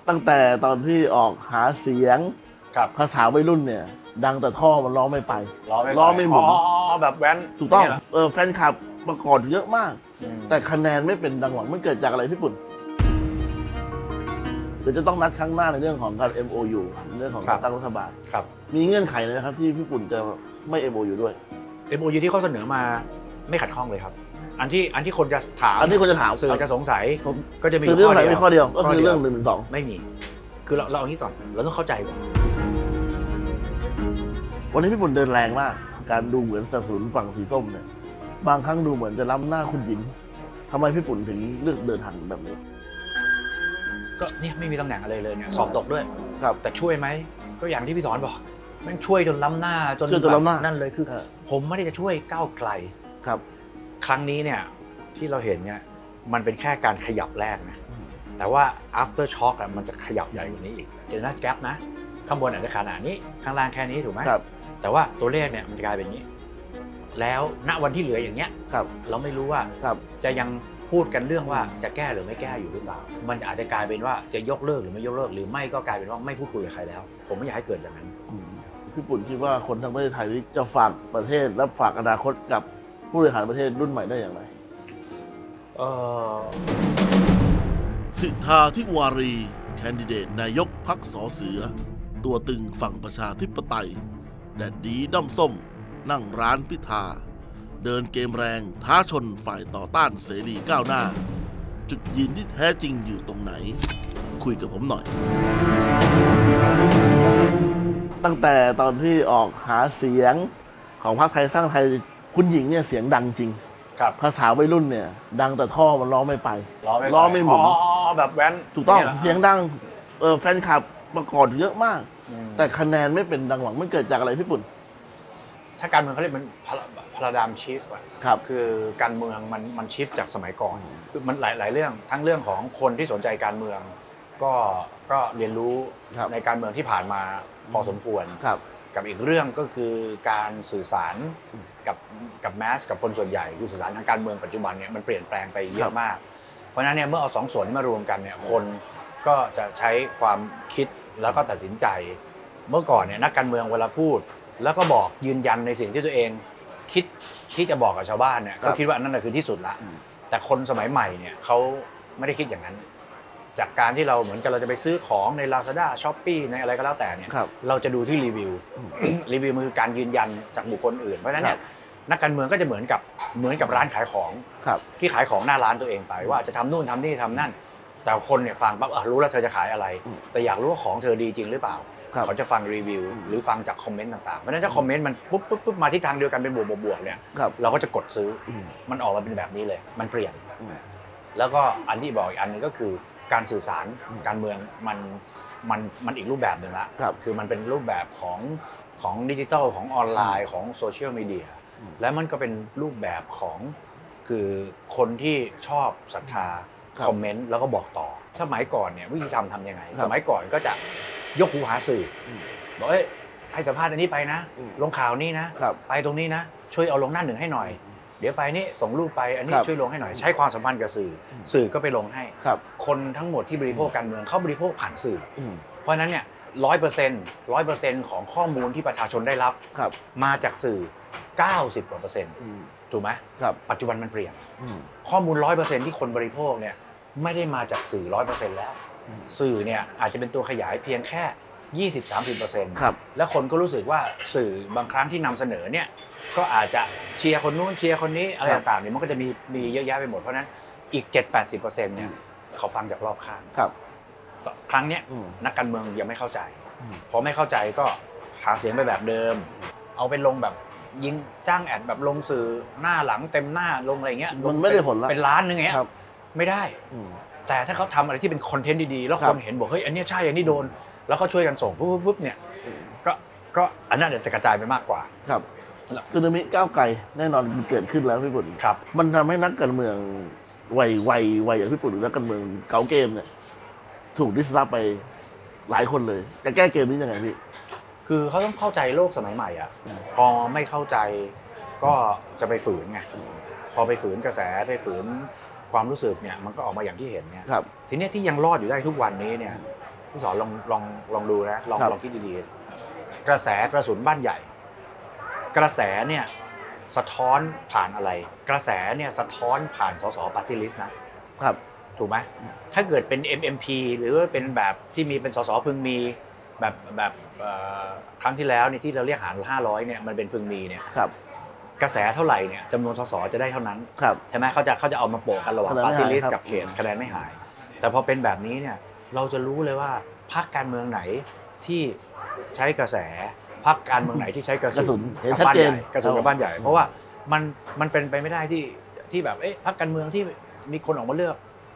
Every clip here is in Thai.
ตั้งแต่ตอนที่ออกหาเสียงภาษาวัยรุ่นเนี่ยดังแต่ท่อมันร้องไม่ไปร้องไม่หมุนแบบแว้นถูกต้องแฟนคลับมาก่อนเยอะมากแต่คะแนนไม่เป็นดังหวังมันเกิดจากอะไรพี่ปุ่นเดี๋ยวจะต้องนัดครั้งหน้าในเรื่องของการ MOU เรื่องของการตั้งรัฐบาลมีเงื่อนไขเลยนะครับที่พี่ปุ่นจะไม่ MOU ด้วย MOU ที่เขาเสนอมาไม่ขัดข้องเลยครับอันที่คนจะถามสื่อจะสงสัยก็จะมีเรื่องไหนมีข้อเดียวก็คือเรื่อง112 ไม่มีคือเราเอางี้ก่อนเราต้องเข้าใจก่อนวันนี้พี่ปุ่นเดินแรงมากการดูเหมือนสนับสนุนฝั่งสีส้มเนี่ยบางครั้งดูเหมือนจะล้ำหน้าคุณหญิงทำไมพี่ปุ่นถึงเลือกเดินหันแบบนี้ก็เนี่ยไม่มีตำแหน่งอะไรเลยเนี่ยสอบตกด้วยครับแต่ช่วยไหมก็อย่างที่พี่สอนบอกแม่งช่วยจนล้ำหน้าจนนั่นเลยคือผมไม่ได้จะช่วยก้าวไกลครับครั้งนี้เนี่ยที่เราเห็นเนี่ยมันเป็นแค่การขยับแรกนะแต่ว่า after shock มันจะขยับใหญ่กว่านี้อีกเจอหน้าแก๊ปนะข้างบนอาจจะขนาดนี้ข้างล่างแค่นี้ถูกไหมครับแต่ว่าตัวเลขเนี่ยมันจะกลายเป็นนี้แล้วณวันที่เหลืออย่างเงี้ยเราไม่รู้ว่าจะยังพูดกันเรื่องว่าจะแก้หรือไม่แก้อยู่หรือเปล่ามันอาจจะกลายเป็นว่าจะยกเลิกหรือไม่ยกเลิกหรือไม่ก็กลายเป็นว่าไม่พูดคุยกับใครแล้วผมไม่อยากให้เกิดอย่างนั้นพี่ปุ่นคิดว่าคนทั้งประเทศไทยจะฝากประเทศและฝากอนาคตกับผู้บริหารประเทศรุ่นใหม่ได้อย่างไรสิทธาธิวารีแคนดิเดตนายกพรรคส.เสือตัวตึงฝั่งประชาธิปไตยแดดดีด้อมส้มนั่งร้านพิธาเดินเกมแรงท้าชนฝ่ายต่อต้านเสรีก้าวหน้าจุดยืนที่แท้จริงอยู่ตรงไหนคุยกับผมหน่อยตั้งแต่ตอนที่ออกหาเสียงของพรรคไทยสร้างไทยคุณหญิงเนี่ยเสียงดังจริงภาษาวัยรุ่นเนี่ยดังแต่ท่อมันร้องไม่ไปร้องไม่หมุนแบบแว้นถูกต้องเสียงดังแฟนคลับมาก่อนเยอะมากแต่คะแนนไม่เป็นดังหวังมันเกิดจากอะไรพี่ปุ่นถ้าการเมืองเขาเรียกมันพาราดามชิฟต์คือการเมืองมันชิฟต์จากสมัยก่อนคือมันหลายเรื่องทั้งเรื่องของคนที่สนใจการเมืองก็เรียนรู้ในการเมืองที่ผ่านมาพอสมควรกับอีกเรื่องก็คือการสื่อสารกับแมสกับคนส่วนใหญ่คือสื่อสารทางการเมืองปัจจุบันเนี่ยมันเปลี่ยนแปลงไปเยอะมากเพราะฉะนั้นเนี่ยเมื่อเอา2 ส่วนนี้มารวมกันเนี่ยคนก็จะใช้ความคิดแล้วก็ตัดสินใจเมื่อก่อนเนี่ยนักการเมืองเวลาพูดแล้วก็บอกยืนยันในสิ่งที่ตัวเองคิดที่จะบอกกับชาวบ้านเนี่ยก็คิดว่านั่นคือที่สุดละแต่คนสมัยใหม่เนี่ยเขาไม่ได้คิดอย่างนั้นจากการที่เราเหมือนกับเราจะไปซื้อของใน Lazada Shopee ในอะไรก็แล้วแต่เนี่ยเราจะดูที่รีวิวคือการยืนยันจากบุคคลอื่นเพราะฉะนั้นเนี่ยนักการเมืองก็จะเหมือนกับร้านขายของที่ขายของหน้าร้านตัวเองไปว่าจะทำนู่นทำนี่ทำนั่นแต่คนเนี่ยฟังปั๊บรู้แล้วเธอจะขายอะไรแต่อยากรู้ว่าของเธอดีจริงหรือเปล่าเขาจะฟังรีวิวหรือฟังจากคอมเมนต์ต่างๆเพราะฉะนั้นถ้าคอมเมนต์มันปุ๊บมาที่ทางเดียวกันเป็นบวกเนี่ยเราก็จะกดซื้อมันออกมาเป็นแบบนี้เลยมันเปลี่ยนแล้วก็อันที่บอกอีกอันนึงก็คือการสื่อสารการเมืองมันอีกรูปแบบหนึ่งละคือมันเป็นรูปแบบของดิจิทัลของออนไลน์ของโซเชียลมีเดียและมันก็เป็นรูปแบบของคือคนที่ชอบศรัทธาคอมเมนต์แล้วก็บอกต่อสมัยก่อนเนี่ยวิธีทำยังไงสมัยก่อนก็จะยกหูหาสื่อบอกให้สัมภาษณ์อันนี้ไปนะลงข่าวนี้นะไปตรงนี้นะช่วยเอาลงหน้าหนึ่งให้หน่อยเดี๋ยวไปนี่ส่งรูปไปอันนี้ช่วยลงให้หน่อยใช้ความสัมพันธ์กับสื่อก็ไปลงให้คนทั้งหมดที่บริโภคการเมืองเขาบริโภคผ่านสื่อเพราะฉะนั้นเนี่ย100%ของข้อมูลที่ประชาชนได้รับมาจากสื่อ90%กว่าถูกไหมปัจจุบันมันเปลี่ยนข้อมูล100%ที่คนบริโภคเนี่ยไม่ได้มาจากสื่อ100%แล้วสื่อเนี่ยอาจจะเป็นตัวขยายเพียงแค่20-30%แล้วคนก็รู้สึกว่าสื่อบางครั้งที่นำเสนอเนี่ยก็อาจจะเชียร์คนนู้นเชียร์คนนี้อะไรต่างๆเนี่ยมันก็จะมีเยอะแยะไปหมดเพราะนั้นอีก 7-80% เนี่ยเขาฟังจากรอบข้างครั้งเนี้ยนักการเมืองยังไม่เข้าใจพอไม่เข้าใจก็หาเสียงไปแบบเดิมเอาไปลงแบบยิงจ้างแอดแบบลงสื่อหน้าหลังเต็มหน้าลงอะไรเงี้ยมันไม่ได้ผลละเป็นล้านนึงเงี้ยไม่ได้แต่ถ้าเขาทำอะไรที่เป็นคอนเทนต์ดีๆแล้วคนเห็นบอกเฮ้ยอันนี้ใช่อันนี้โดนแล้วเขาช่วยกันส่งปุ๊บเนี่ยก็อันนั้นจะกระจายไปมากกว่าครับสึนามิก้าวไกลแน่นอนมันเกิดขึ้นแล้วพี่ปุ่นครับมันทำให้นักการเมืองวัยอย่างพี่ปุ่นหรือนักการเมืองเก่าเกมเนี่ยถูกดิสรับไปหลายคนเลยจะแก้เกมนี้ยังไงพี่คือเขาต้องเข้าใจโลกสมัยใหม่อ่ะพอไม่เข้าใจก็จะไปฝืนไงพอไปฝืนกระแสไปฝืนความรู้สึกเนี่ยมันก็ออกมาอย่างที่เห็นเนี่ยทีนี้ที่ยังรอดอยู่ได้ทุกวันนี้เนี่ยพี่สอนลองดูนะลองคิดดีๆกระแสกระสุนบ้านใหญ่กระแสเนี่ยสะท้อนผ่านอะไรกระแสเนี่ยสะท้อนผ่านสสปาร์ตี้ลิสต์นะครับถูกไหมถ้าเกิดเป็น MMP หรือว่าเป็นแบบที่มีเป็นสสพึงมีแบบครั้งที่แล้วเนี่ยที่เราเรียกหาร500เนี่ยมันเป็นพึงมีเนี่ยกระแสเท่าไหร่เนี่ยจำนวนสสจะได้เท่านั้นใช่ไหมเขาจะเอามาโปะกันระหว่างปาร์ตี้ลิสต์กับเขตคะแนนไม่หายแต่พอเป็นแบบนี้เนี่ยเราจะรู้เลยว่าพรรคการเมืองไหนที่ใช้กระแสพรรคการเมืองไหนที่ใใช้กระสุนกับบ้านใหญ่กระสุนกับบ้านใหญ่เพราะว่ามันเป็นไปไม่ได้ที่แบบพรรคการเมืองที่มีคนออกมาเลือก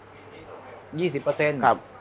20%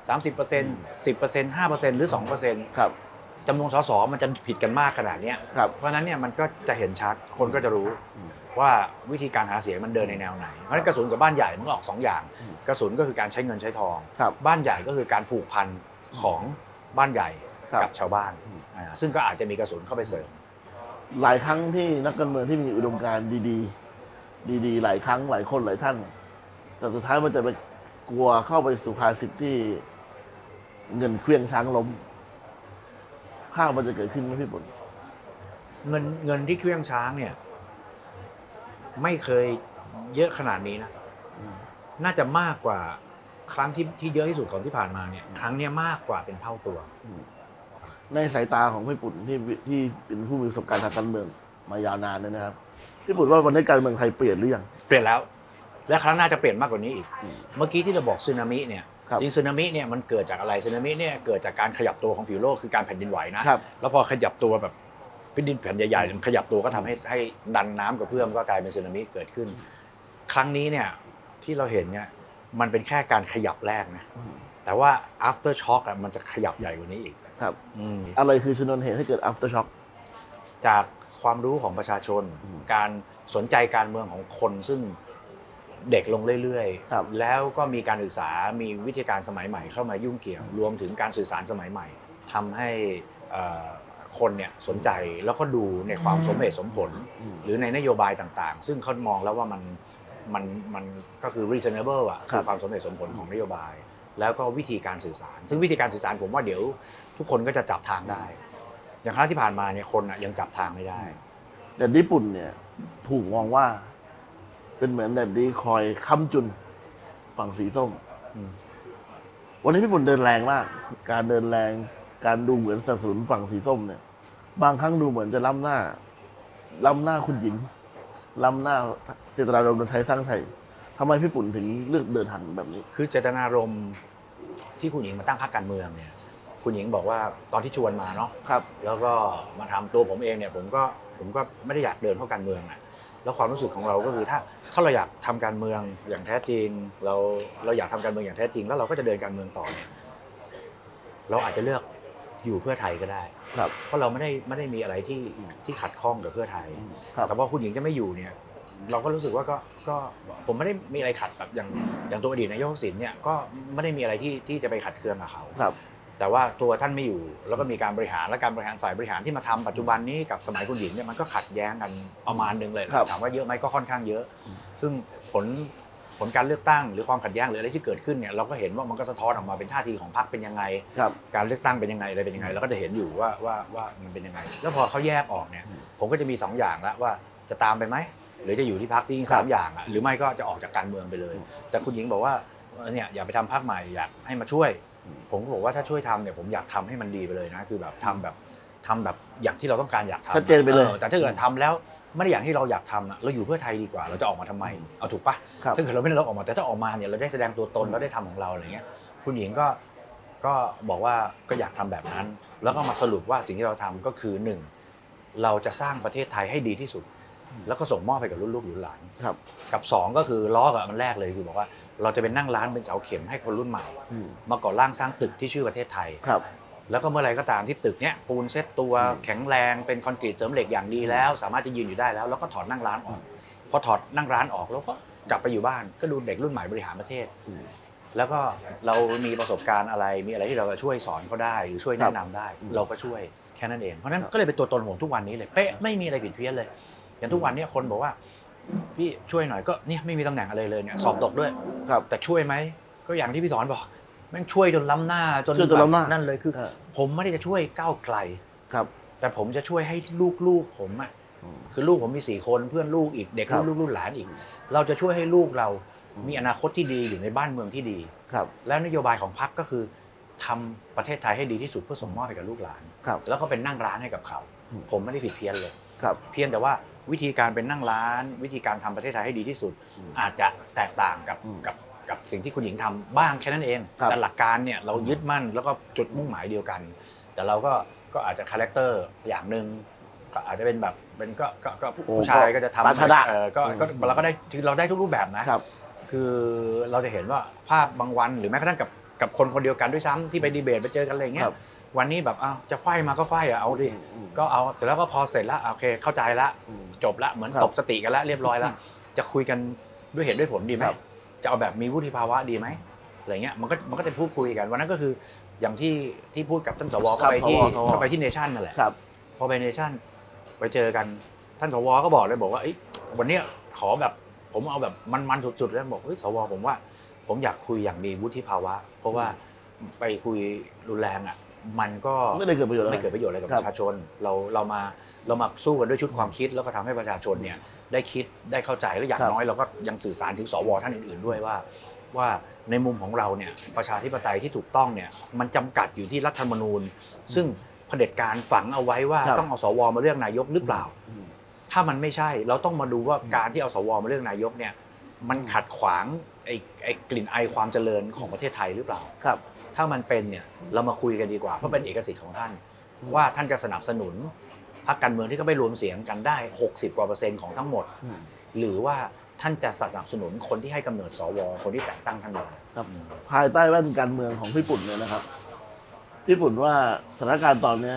30% 10% 5% หรือ 2% จำนวนสสมันจะผิดกันมากขนาดนี้เพราะฉะนั้นเนี่ยมันก็จะเห็นชัดคนก็จะรู้ว่าวิธีการหาเสียงมันเดินในแนวไหนเพราะฉะนั้นกระสุนกับบ้านใหญ่มันออก2อย่างกระสุนก็คือการใช้เงินใช้ทองบ้านใหญ่ก็คือการผูกพันของบ้านใหญ่กับชาวบ้านซึ่งก็อาจจะมีกระสุนเข้าไปเสริมหลายครั้งที่นักการเมืองที่มีอุดมการณ์ดีหลายครั้งหลายคนหลายท่านแต่สุดท้ายมันจะไปกลัวเข้าไปสู่ภาษิตที่เงินเครื่องช้างล้มภาพมันจะเกิดขึ้นไหมพี่บุญเงินที่เครื่องช้างเนี่ยไม่เคยเยอะขนาดนี้นะน่าจะมากกว่าครั้งที่เยอะที่สุดของที่ผ่านมาเนี่ยครั้งนี้มากกว่าเป็นเท่าตัวในสายตาของพี่ปุ่นที่เป็นผู้มีประสบการณ์ทางการเมืองมายาวนานเลยนะครับพี่ปุ่นว่าวันนี้การเมืองไทยเปลี่ยนหรือยังเปลี่ยนแล้วและครั้งหน้าจะเปลี่ยนมากกว่านี้อีกเมื่อกี้ที่เราบอกสึนามิเนี่ยจริงสึนามิเนี่ยมันเกิดจากอะไรสึนามิเนี่ยเกิดจากการขยับตัวของผิวโลกคือการแผ่นดินไหวนะแล้วพอขยับตัวแบบแผ่นดินแผ่นใหญ่ๆมันขยับตัวก็ทำให้ดันน้ำกับเพื่อมก็กลายเป็นสึนามิเกิดขึ้นครั้งนี้เนี่ยที่เราเห็นเนี่ยมันเป็นแค่การขยับแรกนะแต่ว่า after shock มันจะขยับใหญ่กว่านี้อีกครับอะไรคือชนวนเหตุให้เกิด after shock จากความรู้ของประชาชนการสนใจการเมืองของคนซึ่งเด็กลงเรื่อยๆแล้วก็มีการศึกษามีวิธีการสมัยใหม่เข้ามายุ่งเกี่ยวรวมถึงการสื่อสารสมัยใหม่ทำให้คนเนี่ยสนใจแล้วก็ดูในความสมเหตุสมผลหรือในนโยบายต่างๆซึ่งเขามองแล้วว่ามันก็คือ reasonable อ่ะคือความสมเหตุสมผลของนโยบายแล้วก็วิธีการสื่อสารซึ่งวิธีการสื่อสารผมว่าเดี๋ยวทุกคนก็จะจับทางได้อย่างครั้งที่ผ่านมาเนี่ยคนยังจับทางไม่ได้แต่ญี่ปุ่นเนี่ยถูกมองว่าเป็นเหมือนแบบดีคอยค้ำจุนฝั่งสีส้มวันนี้พี่ปุ่นเดินแรงมากการเดินแรงการดูเหมือนสนับสนุนฝั่งสีส้มเนี่ยบางครั้งดูเหมือนจะล้ำหน้าคุณหญิงล้ำหน้าเจตนารมณ์ไทยสร้างไทยทำไมพี่ปุ่นถึงเลือกเดินทางแบบนี้คือเจตนารมณ์ที่คุณหญิงมาตั้งพรรคการเมืองเนี่ยคุณหญิงบอกว่าตอนที่ชวนมาเนาะแล้วก็มาทำตัวผมเองเนี่ยผมก็ไม่ได้อยากเดินเข้าการเมืองอ่ะแล้วความรู้สึกของเราก็คือถ้าเราอยากทำการเมืองอย่างแท้จริงเราอยากทำการเมืองอย่างแท้จริงแล้วเราก็จะเดินการเมืองต่อเนี่ยเราอาจจะเลือกอยู่เพื่อไทยก็ได้เพราะเราไม่ได้มีอะไรที่ขัดข้องกับเพื่อไทยแต่ว่าคุณหญิงจะไม่อยู่เนี่ยเราก็รู้สึกว่าก็ผมไม่ได้มีอะไรขัดแบบอย่างตัวอดีตนายกทักษิณเนี่ยก็ไม่ได้มีอะไรที่จะไปขัดเคืองกับเขาแต่ว่าตัวท่านไม่อยู่แล้วก็มีการบริหารและการบริหารฝ่ายบริหารที่มาทำปัจจุบันนี้กับสมัยคุณหญิงเนี่ยมันก็ขัดแย้งกันประมาณนึงเลยถามว่าเยอะไหมก็ค่อนข้างเยอะซึ่งผลการเลือกตั้งหรือความขัดแย้งหรืออะไรที่เกิดขึ้นเนี่ยเราก็เห็นว่ามันก็สะท้อนออกมาเป็นท่าทีของพรรคเป็นยังไงการเลือกตั้งเป็นยังไงอะไรเป็นยังไงเราก็จะเห็นอยู่ว่ามันเป็นยังไงแล้วพอเขาแยกออกเนี่ยผมก็จะมี2อย่างแล้วว่าจะตามไปไหมหรือจะอยู่ที่พรรคที่3อย่างอ่ะหรือไม่ก็จะออกจากการเมืองไปเลยแต่คุณหญิงบอกว่าเนี่ยอย่าไปทำพรรคใหม่อยากให้มาช่วยผมก็บอกว่าถ้าช่วยทำเนี่ยผมอยากทำให้มันดีไปเลยนะคือแบบทำแบบอย่างที่เราต้องการอยากทำชัดเจนไปเลยแต่ถ้าเกิดทำแล้วไม่ได้อย่างที่เราอยากทำเราอยู่เพื่อไทยดีกว่าเราจะออกมาทำไมเอาถูกปะถ้าเกิดเราไม่ได้ออกมาแต่ถ้าออกมาเนี่ยเราได้แสดงตัวตนเราได้ทำของเราอะไรเงี้ยคุณหญิงก็บอกว่าก็อยากทำแบบนั้นแล้วก็มาสรุปว่าสิ่งที่เราทำก็คือ1เราจะสร้างประเทศไทยให้ดีที่สุดแล้วก็ส่งมอบให้กับรุ่นลูกรุ่นหลานกับ2ก็คือล้อกับมันแรกเลยคือบอกว่าเราจะเป็นนั่งร้านเป็นเสาเข็มให้คนรุ่นใหม่มาก่อร่างสร้างตึกที่ชื่อประเทศไทยแล้วก็เมื่อไรก็ตามที่ตึกเนี้ยปูนเซตตัวแข็งแรงเป็นคอนกรีตเสริมเหล็กอย่างดีแล้วสามารถจะยืนอยู่ได้แล้วก็ถอดนั่งร้านออกพอถอดนั่งร้านออกแล้วก็กลับไปอยู่บ้านก็ดูเด็กรุ่นใหม่บริหารประเทศแล้วก็เรามีประสบการณ์อะไรมีอะไรที่เราจะช่วยสอนเขาได้หรือช่วยแนะนำได้เราก็ช่วยแค่นั้นเองเพราะนั้นก็เลยเป็นตัวตนผมทุกวันนี้เลยเป๊ะไม่มีอะไรผิดเพี้ยนเลยอย่างทุกวันนี้คนบอกว่าพี่ช่วยหน่อยก็เนี่ยไม่มีตำแหน่งอะไรเลยเนี่ยสอบตกด้วยแต่ช่วยไหมก็อย่างที่พี่สอนบอกแม่งช่วยจนล้ำหน้าจนนั่นเลยคือผมไม่ได้จะช่วยก้าวไกลครับแต่ผมจะช่วยให้ลูกผมอ่ะคือลูกผมมี4 คนเพื่อนลูกอีกเด็กลูกรุ่นหลานอีกเราจะช่วยให้ลูกเรามีอนาคตที่ดีอยู่ในบ้านเมืองที่ดีแล้วนโยบายของพรรคก็คือทำประเทศไทยให้ดีที่สุดเพื่อส่งมอบให้กับลูกหลานแล้วก็เป็นนั่งร้านให้กับเขาผมไม่ได้ผิดเพี้ยนเลยเพียงแต่ว่าวิธีการเป็นนั่งร้านวิธีการทำประเทศไทยให้ดีที่สุดอาจจะแตกต่างกับสิ่งที่คุณหญิงทำบ้างแค่นั้นเองแต่หลักการเนี่ยเรายึดมั่นแล้วก็จุดมุ่งหมายเดียวกันแต่เราก็อาจจะคาแรคเตอร์อย่างนึงก็อาจจะเป็นแบบเป็นก็ผู้ชายก็จะทำก็เราก็ได้เราได้ทุกรูปแบบนะคือเราจะเห็นว่าภาพบางวันหรือแม้กระทั่งกับคนคนเดียวกันด้วยซ้ำที่ไปดีเบตไปเจอกันอะไรอย่างเงี้ยวันนี้แบบจะไฟมาก็ไฟเอาดิก็เอาเสร็จแล้วก็พอเสร็จแล้วโอเคเข้าใจละจบละเหมือนตบสติกันแล้วเรียบร้อยแล้วจะคุยกันด้วยเหตุด้วยผลดีไหมจะเอาแบบมีวุฒิภาวะดีไหมอะไรเงี้ยมันก็จะพูดคุยกันวันนั้นก็คืออย่างที่พูดกับท่านสวก็ไปที่เนชั่นนั่นแหละพอไปเนชั่นไปเจอกันท่านสวก็บอกเลยบอกว่าวันนี้ขอแบบผมเอาแบบมันสุดๆแล้วบอกสวผมว่าผมอยากคุยอย่างมีวุฒิภาวะเพราะว่าไปคุยรุนแรงอ่ะมันก็ไม่ได้เกิดประโยชน์อะไรกับประชาชนเรามาสู้กันด้วยชุดความคิดแล้วก็ทำให้ประชาชนเนี่ยได้คิดได้เข้าใจและอย่างน้อยเราก็ยังสื่อสารถึงสวท่านอื่นๆด้วยว่าในมุมของเราเนี่ยประชาธิปไตยที่ถูกต้องเนี่ยมันจำกัดอยู่ที่รัฐธรรมนูญซึ่งเผด็จการฝังเอาไว้ว่าต้องเอาสวมาเลือกนายกหรือเปล่าถ้ามันไม่ใช่เราต้องมาดูว่าการที่เอาสวมาเลือกนายกเนี่ยมันขัดขวางไอ้กลิ่นไอความเจริญของประเทศไทยหรือเปล่าถ้ามันเป็นเนี่ยเรามาคุยกันดีกว่าเพราะเป็นเอกสิทธิ์ของท่านว่าท่านจะสนับสนุนพรรคการเมืองที่เขาไม่รวมเสียงกันได้60%กว่าของทั้งหมดหรือว่าท่านจะสนับสนุนคนที่ให้กำเนิดสวคนที่แต่งตั้งท่านมาครับภายใต้แว่นการเมืองของพี่ปุ่นเนี่ยนะครับพี่ปุ่นว่าสถานการณ์ตอนนี้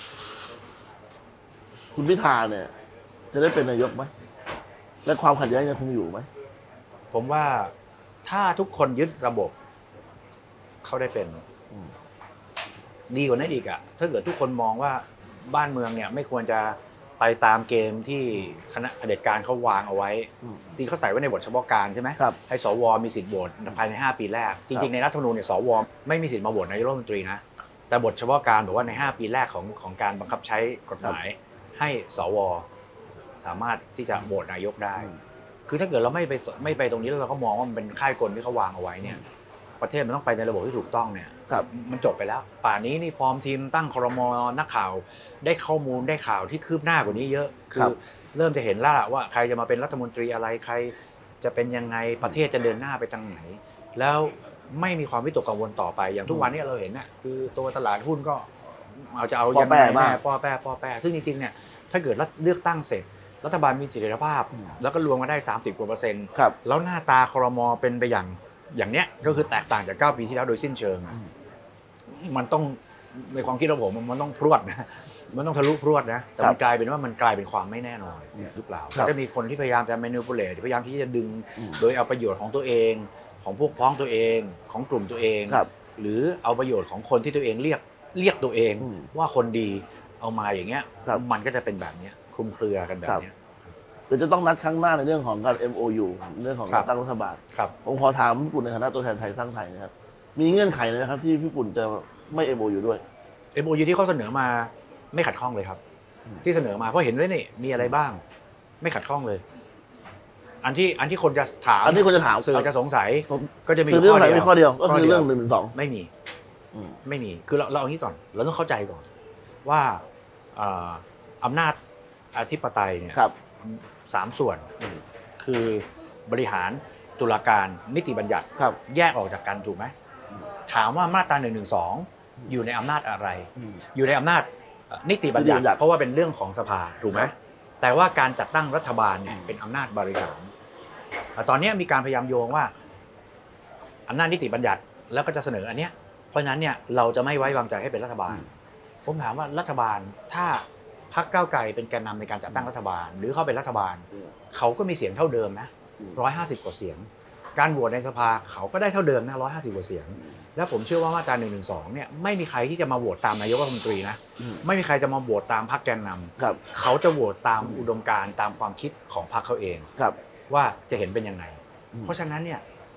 คุณพิธาเนี่ยจะได้เป็นนายกไหมและความขัดแย้งยังคงอยู่ไหมผมว่าถ้าทุกคนยึดระบบเขาได้เป็นดีกว่านั้นอีกอ่ะถ้าเกิดทุกคนมองว่าบ้านเมืองเนี่ยไม่ควรจะไปตามเกมที่คณะเผด็จการเขาวางเอาไว้ที่เขาใส่ไว้ในบทเฉพาะการใช่ไหมให้สวมีสิทธิ์โหวตภายใน5 ปีแรกจริงๆในรัฐธรรมนูญเนี่ยสวไม่มีสิทธิ์มาโหวตนายกรัฐมนตรีนะแต่บทเฉพาะการบอกว่าใน5 ปีแรกของการบังคับใช้กฎหมายให้สวสามารถที่จะโหวตนายกได้คือถ้าเกิดเราไม่ไปตรงนี้แล้วเราก็มองว่ามันเป็นค่ายกลที่เขาวางเอาไว้เนี่ยประเทศมันต้องไปในระบบที่ถูกต้องเนี่ยมันจบไปแล้วป่านนี้นี่ฟอร์มทีมตั้งครม.นักข่าวได้ข้อมูลได้ข่าวที่คืบหน้ากว่านี้เยอะคือเริ่มจะเห็นแล้วว่าใครจะมาเป็นรัฐมนตรีอะไรใครจะเป็นยังไงประเทศจะเดินหน้าไปทางไหนแล้วไม่มีความวิตกกังวลต่อไปอย่างทุกวันนี้เราเห็นน่ะคือตัวตลาดหุ้นก็จะเอายังไงแม่ป้อแป้ซึ่งจริงๆเนี่ยถ้าเกิดเลือกตั้งเสร็จรัฐบาลมีเสถียรภาพแล้วก็รวมมาได้30%กว่าแล้วหน้าตาครม.เป็นไปอย่างเนี้ยก็คือแตกต่างจาก9 ปีที่แล้วโดยสิ้นเชิงมันต้องในความคิดของผมมันต้องพรวดนะมันต้องทะลุพรวดนะแต่มันกลายเป็นว่ามันกลายเป็นความไม่แน่นอนหรือเปล่าจะมีคนที่พยายามจะ manipulate พยายามที่จะดึงโดยเอาประโยชน์ของตัวเองของพวกพ้องตัวเองของกลุ่มตัวเองหรือเอาประโยชน์ของคนที่ตัวเองเรียกตัวเองว่าคนดีเอามาอย่างเงี้ยมันก็จะเป็นแบบนี้คลุมเครือกันแบบนี้หรือจะต้องนัดครั้งหน้าในเรื่องของการ MOU เรื่องของการตั้งรัฐบาลผมขอถามพี่ปุ่นในฐานะตัวแทนไทยสร้างไทยนะครับมีเงื่อนไขเลยนะครับที่พี่ปุ่นจะไม่ MOU ด้วย MOU ที่เขาเสนอมาไม่ขัดข้องเลยครับที่เสนอมาเพราะเห็นเลยนี่มีอะไรบ้างไม่ขัดข้องเลยอันที่คนจะถามสื่อจะสงสัยก็จะมีข้อเดียวก็คือเรื่อง112 ไม่มีคือเราเอางี้ก่อนเราต้องเข้าใจก่อนว่าอำนาจอธิปไตยเนี่ย3 ส่วนคือบริหารตุลาการนิติบัญญัติแยกออกจากกันถูกไหมถามว่ามาตรา112อยู่ในอำนาจอะไรอยู่ในอำนาจนิติบัญญัติเพราะว่าเป็นเรื่องของสภาถูกไหมแต่ว่าการจัดตั้งรัฐบาลเนี่ยเป็นอำนาจบริหารตอนนี้มีการพยายามโยงว่าอำนาจนิติบัญญัติแล้วก็จะเสนออันเนี้ยเพราะฉะนั้นเนี่ยเราจะไม่ไว้วางใจให้เป็นรัฐบาลผมถามว่ารัฐบาลถ้าพรรคก้าวไกลเป็นแกนนำในการจัดตั้งรัฐบาลหรือเข้าเป็นรัฐบาลเขาก็มีเสียงเท่าเดิมนะ150 กว่าเสียงการโหวตในสภาเขาก็ได้เท่าเดิมนะ150 กว่าเสียงแล้วผมเชื่อว่ามาตรา112เนี่ยไม่มีใครที่จะมาโหวตตามนายกรัฐมนตรีนะไม่มีใครจะมาโหวตตามพรรคแกนนำเขาจะโหวตตามอุดมการณ์ตามความคิดของพรรคเขาเองว่าจะเห็นเป็นยังไงเพราะฉะนั้นเนี่ยจะ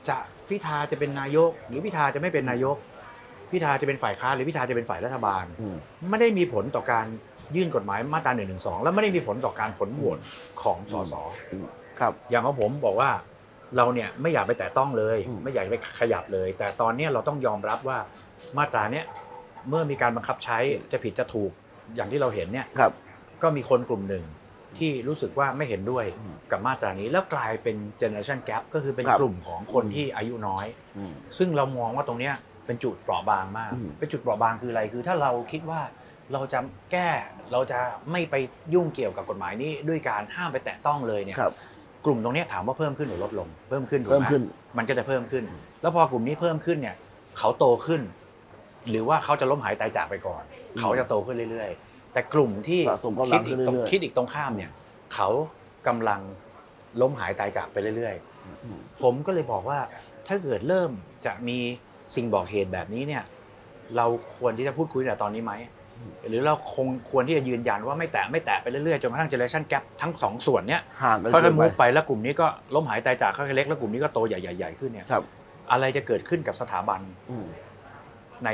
พิธาจะเป็นนายกหรือพิธาจะไม่เป็นนายกพิธาจะเป็นฝ่ายค้านหรือพิธาจะเป็นฝ่ายรัฐบาลไม่ได้มีผลต่อการยื่นกฎหมายมาตรา112แล้วไม่ได้มีผลต่อการผลโหวตของสสครับอย่างของผมบอกว่าเราเนี่ยไม่อยากไปแตะต้องเลยไม่อยากไปขยับเลยแต่ตอนนี้เราต้องยอมรับว่ามาตราเนี้ยเมื่อมีการบังคับใช้จะผิดจะถูกอย่างที่เราเห็นเนี่ยก็มีคนกลุ่มหนึ่งที่รู้สึกว่าไม่เห็นด้วยกับมาตรานี้แล้วกลายเป็น generation gap ก็คือเป็นกลุ่มของคนที่อายุน้อยซึ่งเรามองว่าตรงเนี้ยเป็นจุดเปราะบางมากเป็นจุดเปราะบางคืออะไรคือถ้าเราคิดว่าเราจะแก้เราจะไม่ไปยุ่งเกี่ยวกับกฎหมายนี้ด้วยการห้ามไปแตะต้องเลยเนี่ยกลุ่มตรงนี้ถามว่าเพิ่มขึ้นหรือลดลงเพิ่มขึ้นถูกไหมมันก็จะเพิ่มขึ้นแล้วพอกลุ่มนี้เพิ่มขึ้นเนี่ยเขาโตขึ้นหรือว่าเขาจะล้มหายตายจากไปก่อนเขาจะโตขึ้นเรื่อยๆแต่กลุ่มที่คิดอีกตรงข้ามเนี่ยเขากำลังล้มหายตายจากไปเรื่อยๆผมก็เลยบอกว่าถ้าเกิดเริ่มจะมีสิ่งบอกเหตุแบบนี้เนี่ยเราควรที่จะพูดคุยแต่ตอนนี้ไหมหรือเราควรที่จะยืนยันว่าไม่แตะไปเรื่อยๆจนกระทั่ง generation gap ทั้งสองส่วนเนี้ยค่อยๆ move ไปแล้วกลุ่มนี้ก็ล้มหายตายจากค่อยๆเล็กแล้วกลุ่มนี้ก็โตใหญ่ๆขึ้นเนี่ยอะไรจะเกิดขึ้นกับสถาบันใน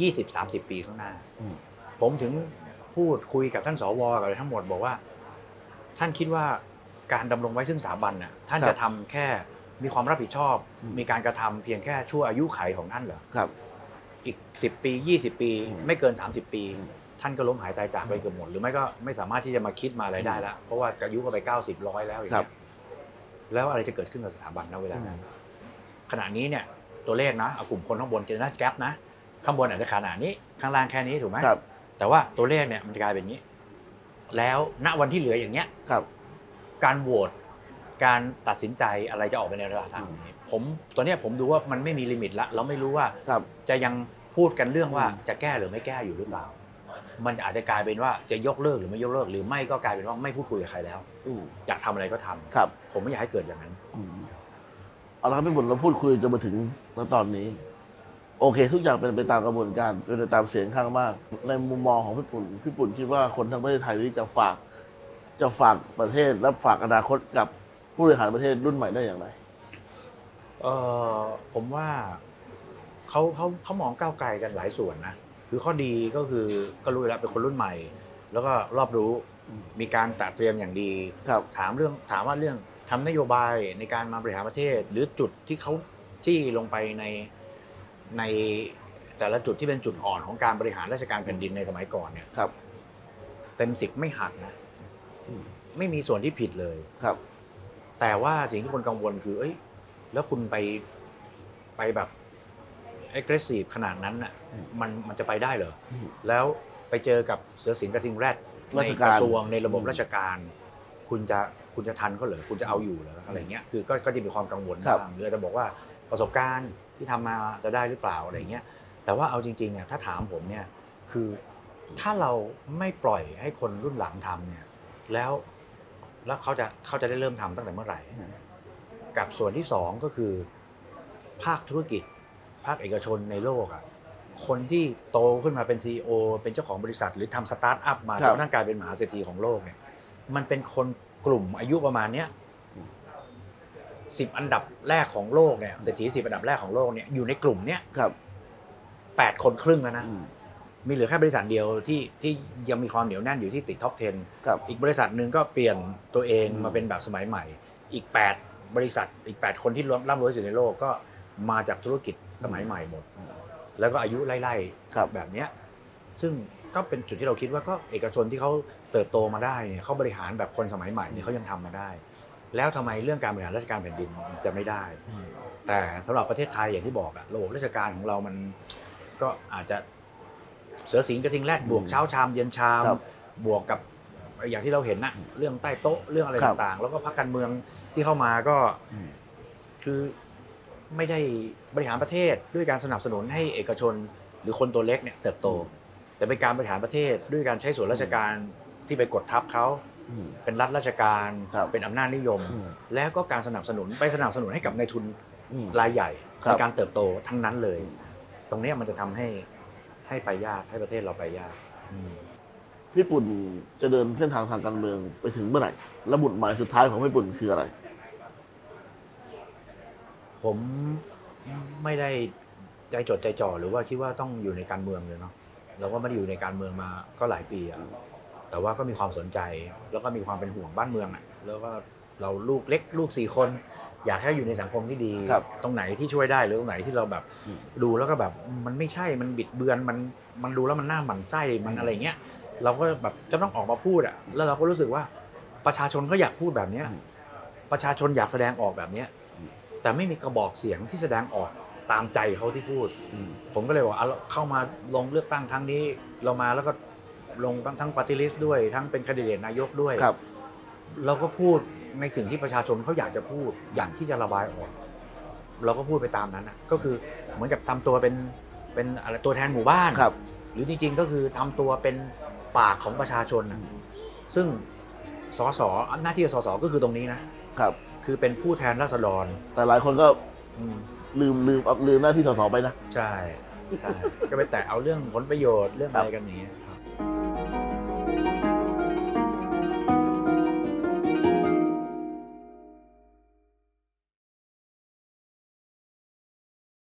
20-30 ปีข้างหน้าผมถึงพูดคุยกับท่านสวกับอะไรทั้งหมดบอกว่าท่านคิดว่าการดำรงไว้ซึ่งสถาบันน่ะท่านจะทำแค่มีความรับผิดชอบมีการกระทำเพียงแค่ชั่วอายุขัยของท่านเหรออีก10 ปี20 ปีไม่เกิน30 ปีท่านก็ล้มหายตายจากไปเกือบหมดหรือไม่ก็ไม่สามารถที่จะมาคิดมาอะไรได้แล้วเพราะว่าอายุก็ไป90-100แล้วอย่างเงี้ยแล้วอะไรจะเกิดขึ้นกับสถาบันณเวลานั้นขณะนี้เนี่ยตัวเลขนะเอากลุ่มคนข้างบน generation gap นะข้างบนอาจจะขนาดนี้ข้างล่างแค่นี้ถูกไหมแต่ว่าตัวเลขเนี่ยมันจะกลายเป็นอย่างนี้แล้วณวันที่เหลืออย่างเงี้ยการโหวตการตัดสินใจอะไรจะออกไปในระดับทางนี้ตัวเนี้ยผมดูว่ามันไม่มีลิมิตละเราไม่รู้ว่าจะยังพูดกันเรื่องว่าจะแก้หรือไม่แก้อยู่หรือเปล่ามันอาจจะกลายเป็นว่าจะยกเลิกหรือไม่ยกเลิกหรือไม่ก็กลายเป็นว่าไม่พูดคุยกับใครแล้วอยากทำอะไรก็ทำผมไม่อยากให้เกิดอย่างนั้นเอาละครับพี่บุญเราพูดคุยจนมาถึงตอนนี้โอเคทุกอย่างเป็นไปตามกระบวนการเป็นไปตามเสียงข้างมากในมุมมองของพี่ปุ่นคิดว่าคนทั้งประเทศไทยนี้จะฝากประเทศและฝากอนาคตกับผู้บริหารประเทศรุ่นใหม่ได้อย่างไรผมว่าเขามองก้าวไกลกันหลายส่วนนะคือข้อดีก็คือก็รู้แล้วเป็นคนรุ่นใหม่แล้วก็รอบรู้มีการตระเตรียมอย่างดีถามว่าเรื่องทำนโยบายในการมาบริหารประเทศหรือจุดที่เขาจี้ลงไปในแต่ละจุดที่เป็นจุดอ่อนของการบริหารราชการแผ่นดินในสมัยก่อนเนี่ยเต็ม10ไม่หักนะไม่มีส่วนที่ผิดเลยแต่ว่าสิ่งที่คนกังวลคือแล้วคุณไปแบบ aggressive ขนาดนั้นน่ะมันจะไปได้เหรอแล้วไปเจอกับเสือสิงห์กระทิงแรดในกระทรวงในระบบราชการคุณจะทันเขาเหรอคุณจะเอาอยู่เหรออะไรเงี้ยคือก็จะมีความกังวลบ้างหรือจะบอกว่าประสบการณ์ที่ทำมาจะได้หรือเปล่าอะไรเงี้ยแต่ว่าเอาจริงๆเนี่ยถ้าถามผมเนี่ยคือถ้าเราไม่ปล่อยให้คนรุ่นหลังทำเนี่ยแล้วเขาจะได้เริ่มทำตั้งแต่เมื่อไหร่กับส่วนที่2ก็คือภาคธุรกิจภาคเอกชนในโลกอ่ะคนที่โตขึ้นมาเป็น CEO เป็นเจ้าของบริษัทหรือทำสตาร์ทอัพมาจนกระทั่งกลายเป็นมหาเศรษฐีของโลกเนี่ยมันเป็นคนกลุ่มอายุประมาณเนี้ย10 อันดับแรกของโลกเนี่ยเศรษฐี10 อันดับแรกของโลกเนี่ยอยู่ในกลุ่มเนี้ย8 คนครึ่งแล้วนะมีเหลือแค่บริษัทเดียวที่ยังมีความเหนียวแน่นอยู่ที่ติดท็อป 10อีกบริษัทนึงก็เปลี่ยนตัวเองมาเป็นแบบสมัยใหม่อีก8บริษัทอีก8คนที่ร่ำรวยสุดในโลกก็มาจากธุรกิจสมัยใหม่หมดแล้วก็อายุไล่ๆแบบนี้ซึ่งก็เป็นจุดที่เราคิดว่าก็เอกชนที่เขาเติบโตมาได้เนี่ยเขาบริหารแบบคนสมัยใหม่เนี่ยเขายังทำมาได้แล้วทำไมเรื่องการบริหารราชการแผ่นดินจะไม่ได้แต่สำหรับประเทศไทยอย่างที่บอกอะระบบราชการของเรามันก็อาจจะเสือสิงห์กระทิงแรดบวกเช้าชามเย็นชามบวกกับอย่างที่เราเห็นนะเรื่องใต้โต๊ะเรื่องอะไรต่างๆแล้วก็พรรคการเมืองที่เข้ามาก็คือไม่ได้บริหารประเทศด้วยการสนับสนุนให้เอกชนหรือคนตัวเล็กเนี่ยเติบโตแต่เป็นการบริหารประเทศด้วยการใช้ส่วนราชการที่ไปกดทับเขาเป็นรัฐราชการเป็นอำนาจนิยมแล้วก็การสนับสนุนให้กับนายทุนรายใหญ่ในการเติบโตทั้งนั้นเลยตรงนี้มันจะทำให้ไปยากให้ประเทศเราไปยากพี่ปุ่นจะเดินเส้นทางทางการเมืองไปถึงเมื่อไหร่และบุตรหมายสุดท้ายของพี่ปุ่นคืออะไรผมไม่ได้ใจจดใจจ่อหรือว่าคิดว่าต้องอยู่ในการเมืองเลยเนาะเราก็ไม่ได้อยู่ในการเมืองมาก็หลายปีอะแต่ว่าก็มีความสนใจแล้วก็มีความเป็นห่วงบ้านเมืองอะแล้วก็เราลูกเล็กลูก4 คนอยากให้อยู่ในสังคมที่ดีตรงไหนที่ช่วยได้หรือตรงไหนที่เราแบบดูแล้วก็แบบมันไม่ใช่มันบิดเบือนมันดูแล้วมันหน้าหมั่นไส้มันอะไรเงี้ยเราก็แบบจะต้องออกมาพูดอะแล้วเราก็รู้สึกว่าประชาชนก็อยากพูดแบบนี้ประชาชนอยากแสดงออกแบบนี้แต่ไม่มีกระบอกเสียงที่แสดงออกตามใจเขาที่พูดผมก็เลยบอกเข้ามาลงเลือกตั้งครั้งนี้เรามาแล้วก็ลงทั้งปาร์ตี้ลิสต์ด้วยทั้งเป็นแคนดิเดตนายกด้วยเราก็พูดในสิ่งที่ประชาชนเขาอยากจะพูดอยากที่จะระบายออกเราก็พูดไปตามนั้นนะก็คือเหมือนกับทำตัวเป็นอะไรตัวแทนหมู่บ้านหรือจริงๆก็คือทำตัวเป็นปากของประชาชนนะซึ่งสสหน้าที่สสก็คือตรงนี้นะครับคือเป็นผู้แทนราษฎรแต่หลายคนก็ลืมหน้าที่สสไปนะใช่ก็ไปแตะเอาเรื่องผลประโยชน์เรื่องอะไรกันอย่างเงี้ย